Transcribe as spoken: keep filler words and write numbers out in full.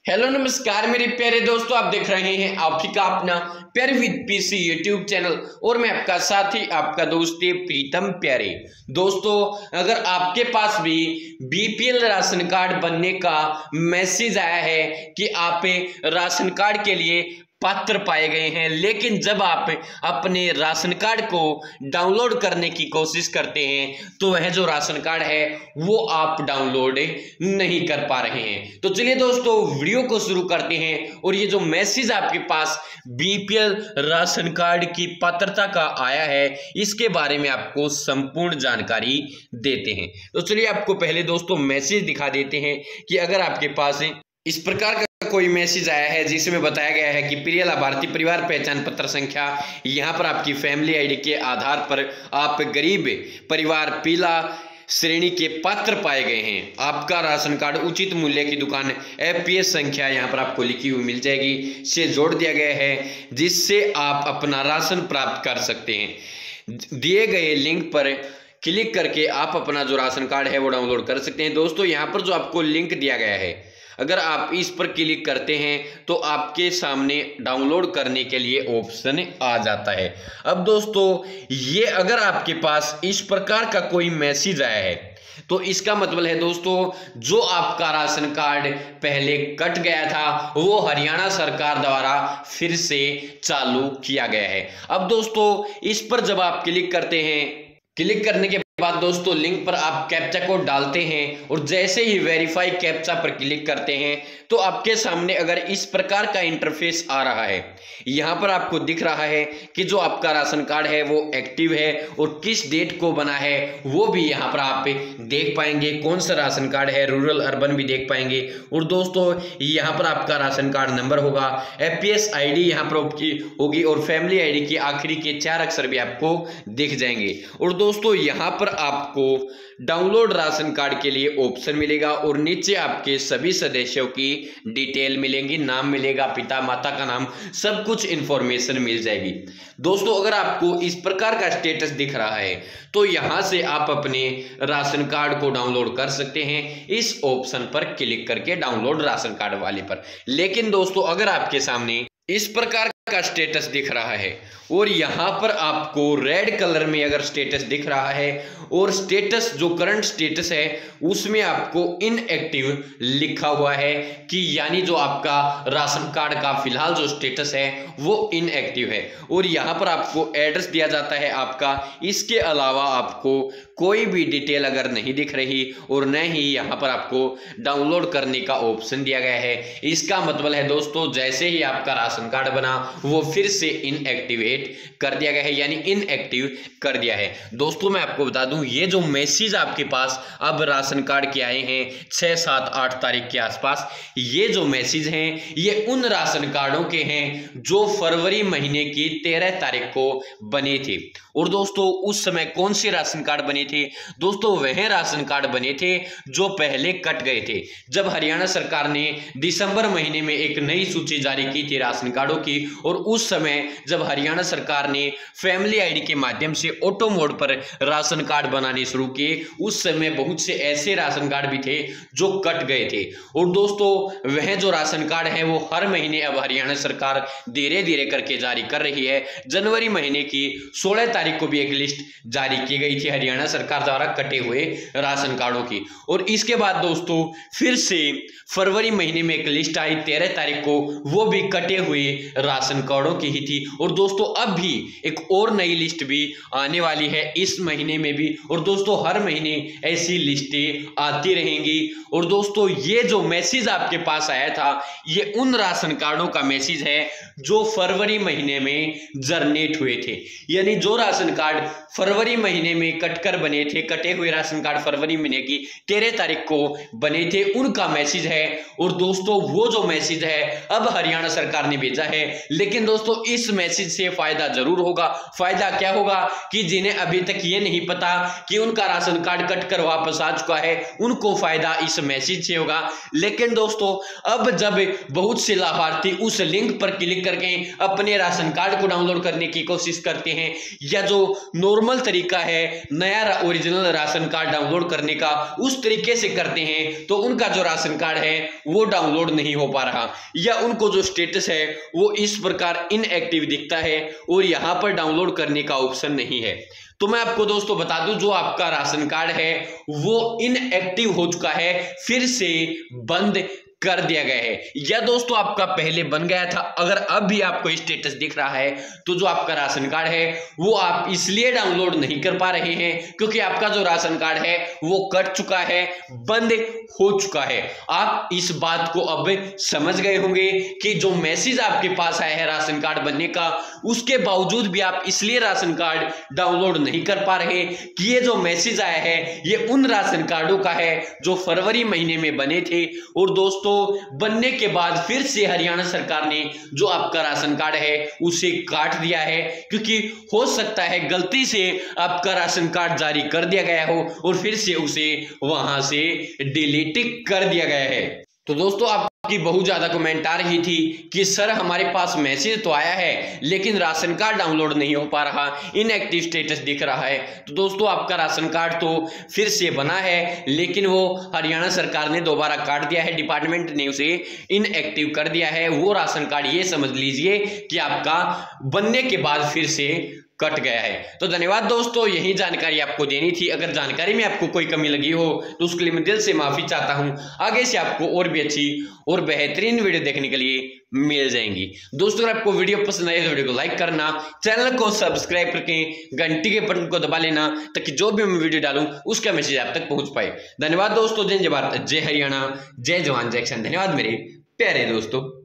Hello नमस्कार मेरे प्यारे दोस्तों, आप देख रहे हैं आपकी का अपना प्यारे विद पीसी यूट्यूब चैनल और मैं आपका साथी आपका दोस्त प्रीतम प्यारे। दोस्तों, अगर आपके पास भी बीपीएल राशन कार्ड बनने का मैसेज आया है कि आप राशन कार्ड के लिए पात्र पाए गए हैं, लेकिन जब आप अपने राशन कार्ड को डाउनलोड करने की कोशिश करते हैं तो वह जो राशन कार्ड है वो आप डाउनलोड नहीं कर पा रहे हैं। तो चलिए दोस्तों, वीडियो को शुरू करते हैं और ये जो मैसेज आपके पास बीपीएल राशन कार्ड की पात्रता का आया है इसके बारे में आपको संपूर्ण जानकारी देते हैं। तो चलिए आपको पहले दोस्तों मैसेज दिखा देते हैं कि अगर आपके पास इस प्रकार का कोई मैसेज आया है जिसमें बताया गया है कि प्रिय लाभार्थी, परिवार पहचान पत्र संख्या, यहाँ पर आपकी फैमिली आईडी के आधार पर आप गरीब परिवार पीला श्रेणी के पात्र पाए गए हैं। आपका राशन कार्ड उचित मूल्य की दुकान एफपीएस संख्या यहाँ पर आपको लिखी हुई मिल जाएगी से जोड़ दिया गया है, जिससे आप अपना राशन प्राप्त कर सकते हैं। दिए गए लिंक पर क्लिक करके आप अपना जो राशन कार्ड है वो डाउनलोड कर सकते हैं। दोस्तों, यहाँ पर जो आपको लिंक दिया गया है, अगर आप इस पर क्लिक करते हैं तो आपके सामने डाउनलोड करने के लिए ऑप्शन आ जाता है। अब दोस्तों, ये अगर आपके पास इस प्रकार का कोई मैसेज आया है तो इसका मतलब है दोस्तों, जो आपका राशन कार्ड पहले कट गया था वो हरियाणा सरकार द्वारा फिर से चालू किया गया है। अब दोस्तों, इस पर जब आप क्लिक करते हैं, क्लिक करने के बाद दोस्तों लिंक पर आप कैप्चा कोड डालते हैं और जैसे ही वेरीफाई कैप्चा पर क्लिक करते हैं तो आपके सामने अगर इस प्रकार का इंटरफेस आ रहा है, यहाँ पर आपको दिख रहा है कि जो आपका राशन कार्ड है वो एक्टिव है और किस डेट को बना है वो भी यहाँ पर आप देख पाएंगे। कौन सा राशन कार्ड है, रूरल अर्बन भी देख पाएंगे। और दोस्तों, यहाँ पर आपका राशन कार्ड नंबर होगा, एफपीएस आईडी यहाँ पर होगी और फैमिली आईडी के आखिरी के चार अक्षर भी आपको दिख जाएंगे। और दोस्तों, यहाँ पर आपको डाउनलोड राशन कार्ड के लिए ऑप्शन मिलेगा और नीचे आपके सभी सदस्यों की डिटेल मिलेंगी, नाम मिलेगा, पिता माता का नाम, सब कुछ इंफॉर्मेशन मिल जाएगी। दोस्तों, अगर आपको इस प्रकार का स्टेटस दिख रहा है तो यहां से आप अपने राशन कार्ड को डाउनलोड कर सकते हैं इस ऑप्शन पर क्लिक करके, डाउनलोड राशन कार्ड वाले पर। लेकिन दोस्तों, अगर आपके सामने इस प्रकार का स्टेटस दिख रहा है और यहाँ पर आपको रेड कलर में अगर स्टेटस दिख रहा है और स्टेटस जो करंट स्टेटस है उसमें आपको इनएक्टिव लिखा हुआ है कि यानी जो आपका राशन कार्ड का फिलहाल जो स्टेटस है वो इनएक्टिव है और यहाँ पर आपको एड्रेस दिया जाता है आपका। इसके अलावा आपको कोई भी डिटेल अगर नहीं दिख रही और न ही यहाँ पर आपको डाउनलोड करने का ऑप्शन दिया गया है, इसका मतलब है दोस्तों, जैसे ही आपका राशन कार्ड बना वो फिर से इनएक्टिवेट कर दिया गया है, यानी इनएक्टिव कर दिया है। दोस्तों, मैं आपको बता दूं, ये जो मैसेज आपके पास अब राशन कार्ड के आए हैं छह सात आठ तारीख के आसपास, ये जो मैसेज हैं ये उन राशन कार्डों के हैं जो फरवरी महीने की तेरह तारीख को बने थे। और दोस्तों, उस समय कौन से राशन कार्ड बने थे? दोस्तों, वह राशन कार्ड बने थे जो पहले कट गए थे। जब हरियाणा सरकार ने दिसंबर महीने में एक नई सूची जारी की थी राशन कार्डों की, और उस समय जब हरियाणा सरकार ने फैमिली आईडी के माध्यम से ऑटो मोड पर राशन कार्ड बनाने शुरू किए, उस समय बहुत से ऐसे राशन कार्ड भी थे जो कट गए थे। और दोस्तों, वह जो राशन कार्ड है वो हर महीने अब हरियाणा सरकार धीरे धीरे करके जारी कर रही है। जनवरी महीने की सोलह तारीख को भी एक लिस्ट जारी की गई थी हरियाणा सरकार द्वारा कटे हुए राशन कार्डों की, और इसके बाद दोस्तों फिर से फरवरी महीने में एक लिस्ट आई तेरह तारीख को, वो भी कटे हुए राशन कार्डों की ही थी। और दोस्तों, अब भी एक और नई लिस्ट भी आने वाली है इस महीने में भी, और दोस्तों हर महीने ऐसी लिस्टें आती रहेंगी। और दोस्तों, ये जो मैसेज आपके पास आया था ये उन राशन कार्डों का मैसेज है जो फरवरी महीने में जनरेट हुए थे, यानी जो राशन कार्ड फरवरी महीने में कटकर बने थे, कटे हुए राशन कार्ड फरवरी महीने की तेरह तारीख को बने थे, उनका मैसेज है। और दोस्तों, वो जो मैसेज है अब हरियाणा सरकार ने भेजा है, लेकिन दोस्तों इस मैसेज से फायदा जरूर होगा। फायदा क्या होगा कि जिन्हें अभी तक ये नहीं पता कि उनका राशन कार्ड कट कर वापस आ चुका है, उनको फायदा इस मैसेज से होगा। लेकिन दोस्तों अब जब बहुत से लाभार्थी उस लिंक पर क्लिक करके अपने राशन कार्ड को डाउनलोड करने की कोशिश करते हैं, या जो नॉर्मल तरीका है नया ओरिजिनल राशन कार्ड डाउनलोड करने का उस तरीके से करते हैं, तो उनका जो राशन कार्ड है वो डाउनलोड नहीं हो पा रहा, या उनको जो स्टेटस है वो इस प्रकार इनएक्टिव दिखता है और यहां पर डाउनलोड करने का ऑप्शन नहीं है। तो मैं आपको दोस्तों बता दूं, जो आपका राशन कार्ड है वो इनएक्टिव हो चुका है, फिर से बंद कर दिया गया है, या दोस्तों आपका पहले बन गया था। अगर अब भी आपको स्टेटस दिख रहा है तो जो आपका राशन कार्ड है वो आप इसलिए डाउनलोड नहीं कर पा रहे हैं क्योंकि आपका जो राशन कार्ड है वो कट चुका है, बंद हो चुका है। आप इस बात को अब समझ गए होंगे कि जो मैसेज आपके पास आया है राशन कार्ड बनने का, उसके बावजूद भी आप इसलिए राशन कार्ड डाउनलोड नहीं कर पा रहे कि ये जो मैसेज आया है ये उन राशन कार्डों का है जो फरवरी महीने में बने थे, और दोस्तों तो बनने के बाद फिर से हरियाणा सरकार ने जो आपका राशन कार्ड है उसे काट दिया है, क्योंकि हो सकता है गलती से आपका राशन कार्ड जारी कर दिया गया हो और फिर से उसे वहां से डिलीट कर दिया गया है। तो दोस्तों आपकी बहुत ज्यादा कमेंट आ रही थी कि सर हमारे पास मैसेज तो आया है लेकिन राशन कार्ड डाउनलोड नहीं हो पा रहा, इनएक्टिव स्टेटस दिख रहा है। तो दोस्तों आपका राशन कार्ड तो फिर से बना है, लेकिन वो हरियाणा सरकार ने दोबारा काट दिया है, डिपार्टमेंट ने उसे इनएक्टिव कर दिया है। वो राशन कार्ड ये समझ लीजिए कि आपका बनने के बाद फिर से कट गया है। तो धन्यवाद दोस्तों, यही जानकारी आपको देनी थी। अगर जानकारी में आपको कोई कमी लगी हो तो उसके लिए मैं दिल से माफी चाहता हूं। आगे से आपको और भी अच्छी और बेहतरीन वीडियो देखने के लिए मिल जाएंगी। दोस्तों अगर आपको वीडियो पसंद आई तो वीडियो को लाइक करना, चैनल को सब्सक्राइब करके घंटी के बटन को दबा लेना ताकि जो भी मैं वीडियो डालूं उसका मैसेज आप तक पहुंच पाए। धन्यवाद दोस्तों, जय जय भारत, जय हरियाणा, जय जवान जय किसान। धन्यवाद मेरे प्यारे दोस्तों।